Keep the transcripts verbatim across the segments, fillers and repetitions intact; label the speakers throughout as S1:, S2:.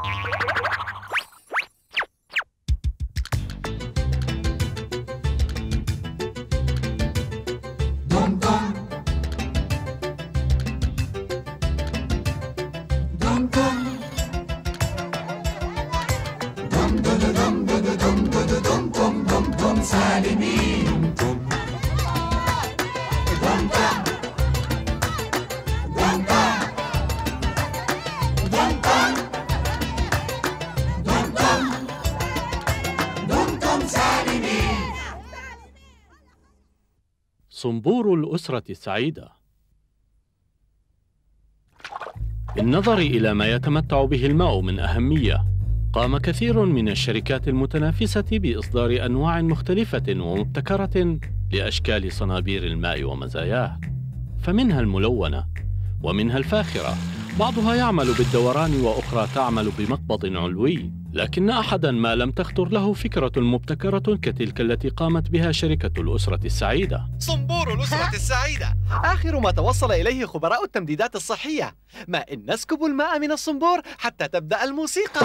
S1: صنبور الأسرة السعيدة. بالنظر إلى ما يتمتع به الماء من أهمية، قام كثير من الشركات المتنافسة بإصدار أنواع مختلفة ومبتكرة لأشكال صنابير الماء ومزاياه، فمنها الملونة ومنها الفاخرة، بعضها يعمل بالدوران وأخرى تعمل بمقبض علوي، لكن أحداً ما لم تخطر له فكرة مبتكرة كتلك التي قامت بها شركة الأسرة السعيدة.
S2: صنبور الأسرة السعيدة آخر ما توصل إليه خبراء التمديدات الصحية، ما إن نسكب الماء من الصنبور حتى تبدأ الموسيقى.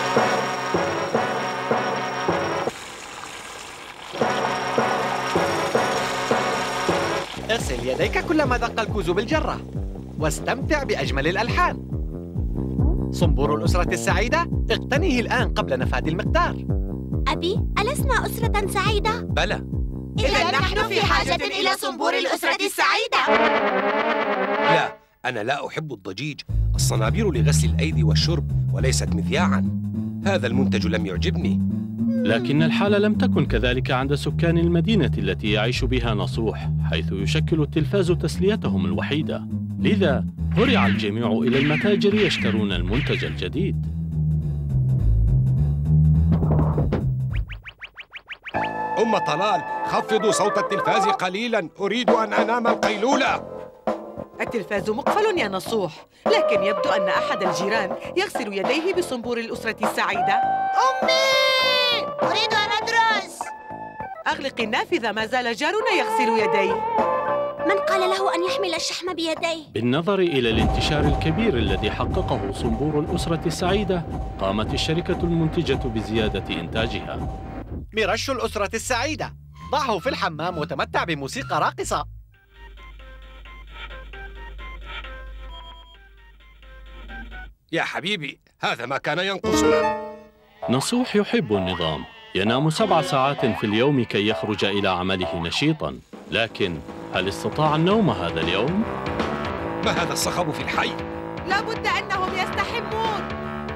S2: اغسل يديك كلما دق الكوز بالجرة واستمتع بأجمل الألحان. صنبور الأسرة السعيدة اقتنيه الآن قبل نفاد المقدار.
S3: أبي، ألسنا أسرة سعيدة؟
S4: بلى.
S3: إذا نحن في حاجة إلى صنبور الأسرة السعيدة.
S4: لا، أنا لا أحب الضجيج. الصنابير لغسل الأيدي والشرب وليست مذياعاً. هذا المنتج لم يعجبني.
S1: لكن الحال لم تكن كذلك عند سكان المدينة التي يعيش بها نصوح، حيث يشكل التلفاز تسليتهم الوحيدة. لذا هرع الجميع إلى المتاجر يشترون المنتج الجديد.
S5: أم طلال، خفضوا صوت التلفاز قليلاً، أريد أن أنام القيلولة.
S6: التلفاز مقفل يا نصوح، لكن يبدو أن أحد الجيران يغسل يديه بصنبور الأسرة السعيدة.
S3: أمي، أريد أن أدرس.
S6: أغلقي النافذة، ما زال جارنا يغسل يديه.
S3: من قال له أن يحمل الشحم بيديه؟
S1: بالنظر إلى الانتشار الكبير الذي حققه صنبور الأسرة السعيدة، قامت الشركة المنتجة بزيادة إنتاجها.
S2: مرش الأسرة السعيدة، ضعه في الحمام وتمتع بموسيقى راقصة.
S5: يا حبيبي، هذا ما كان ينقصنا.
S1: نصوح يحب النظام، ينام سبع ساعات في اليوم كي يخرج إلى عمله نشيطاً، لكن هل استطاع النوم هذا اليوم؟
S5: ما هذا الصخب في الحي؟
S6: لابد أنهم يستحمون.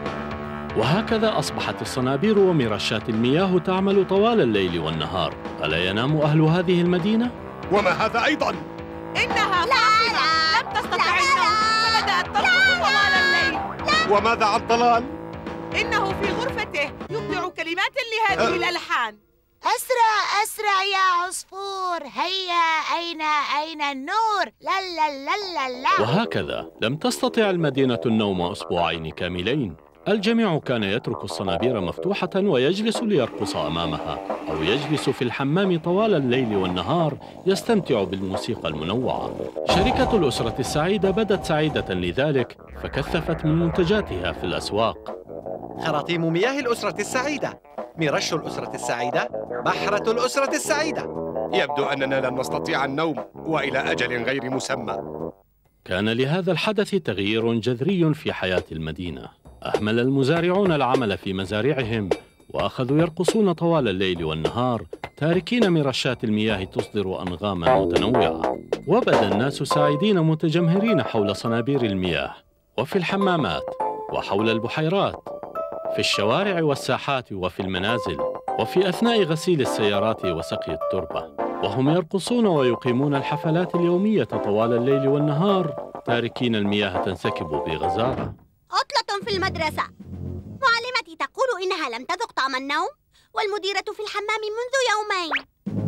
S1: وهكذا أصبحت الصنابير ومرشات المياه تعمل طوال الليل والنهار. ألا ينام أهل هذه المدينة؟
S5: وما هذا أيضاً؟
S6: إنها فاقدة، لم تستطع النوم فبدأت ترقص طوال الليل.
S5: وماذا عن طلال؟
S6: إنه في غرفته يبدع كلمات لهذه الألحان.
S3: أسرع أسرع يا عصفور، هيا أين أين النور، لا لا لا لا لا.
S1: وهكذا لم تستطع المدينة النوم أسبوعين كاملين. الجميع كان يترك الصنابير مفتوحة ويجلس ليرقص أمامها، أو يجلس في الحمام طوال الليل والنهار يستمتع بالموسيقى المنوعة. شركة الأسرة السعيدة بدت سعيدة لذلك، فكثفت من منتجاتها في الأسواق.
S2: خراطيم مياه الأسرة السعيدة، مرش الأسرة السعيدة، بحرة الأسرة السعيدة.
S5: يبدو أننا لن نستطيع النوم، وإلى أجل غير مسمى.
S1: كان لهذا الحدث تغيير جذري في حياة المدينة. أهمل المزارعون العمل في مزارعهم، وأخذوا يرقصون طوال الليل والنهار، تاركين مرشات المياه تصدر أنغاما متنوعة. وبدا الناس سعيدين متجمهرين حول صنابير المياه، وفي الحمامات، وحول البحيرات، في الشوارع والساحات، وفي المنازل، وفي أثناء غسيل السيارات وسقي التربة. وهم يرقصون ويقيمون الحفلات اليومية طوال الليل والنهار، تاركين المياه تنسكب بغزارة.
S3: عطلة في المدرسة. معلمتي تقول إنها لم تذق طعم النوم، والمديرة في الحمام منذ يومين.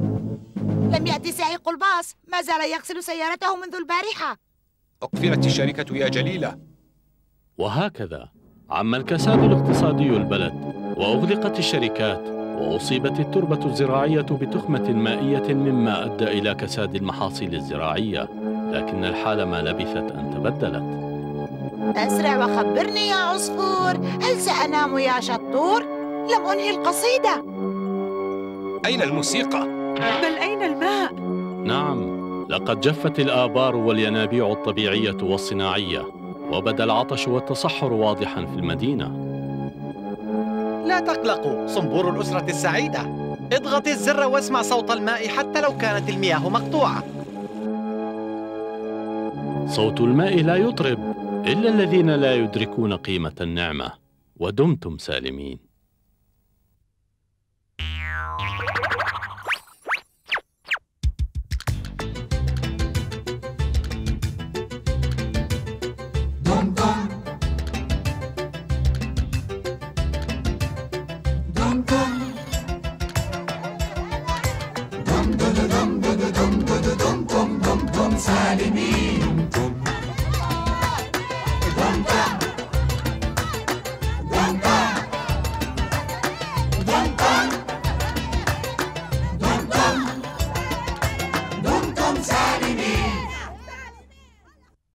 S7: لم يأتي سائق الباص، ما زال يغسل سيارته منذ البارحة.
S5: أقفلت الشركة يا جليلة.
S1: وهكذا عم الكساد الاقتصادي البلد، وأغلقت الشركات، وأصيبت التربة الزراعية بتخمة مائية، مما أدى إلى كساد المحاصيل الزراعية. لكن الحال ما لبثت أن تبدلت.
S7: أسرع وخبرني يا عصفور، هل سأنام يا شطور؟ لم أنهي القصيدة.
S4: أين الموسيقى؟
S6: بل أين الماء؟
S1: نعم، لقد جفت الآبار والينابيع الطبيعية والصناعية، وبدا العطش والتصحر واضحاً في المدينة.
S2: لا تقلقوا، صنبور الأسرة السعيدة. اضغط الزر واسمع صوت الماء حتى لو كانت المياه مقطوعة.
S1: صوت الماء لا يطرب إلا الذين لا يدركون قيمة النعمة. ودمتم سالمين.